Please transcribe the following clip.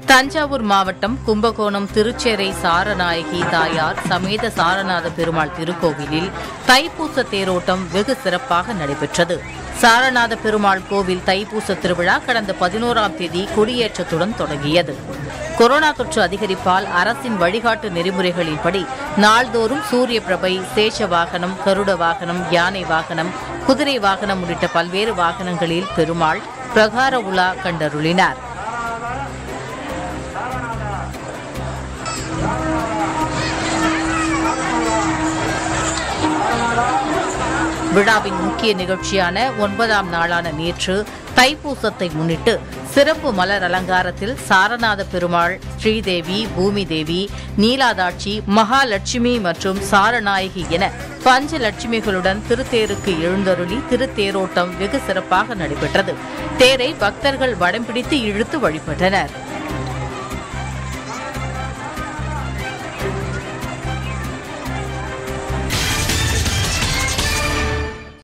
தஞ்சாவூர் மாவட்டம் கும்பகோணம் திருச்சேரை சாரநாயகி தாயார் சமேத சாரநாத பெருமாள் திருக்கோவிலில் தைப்பூச தேரோட்டம் வெகு சிறப்பாக நடைபெற்றது. சாரநாத பெருமாள் கோவில் தைப்பூச திருவிழா கடந்த 11ஆம் தேதி கொடியேற்றத்துடன் தொடங்கியது. கொரோனா தொற்று அதிகரிப்பால் அரசின் வழிகாட்டு நெறிமுறைகளின்படி நாள்தோறும் சூரிய பிரபை, சேஷ வாகனம், கருட வாகனம், யானை வாகனம், குதிரை வாகனம் உள்ளிட்ட பல்வேறு வாகனங்களில் பெருமாள் பிரகார உலா கண்டருளினார். விழாவின் முக்கிய நிகழ்ச்சியான 9ஆம் நாளான நேற்று தைப்பூசத்தை முன்னிட்டு சிறப்பு மலர் அலங்காரத்தில் சாரநாத பெருமாள், ஸ்ரீதேவி, பூமி தேவி, நீலாதாட்சி, மகாலட்சுமி மற்றும் சாரநாயகி என பஞ்சலட்சுமிகளுடன் திருத்தேருக்கு எழுந்தருளி திருத்தேரோட்டம் வெகு சிறப்பாக நடைபெற்றது. தேரை பக்தர்கள் வடம் பிடித்து இழுத்து வழிபட்டனர்.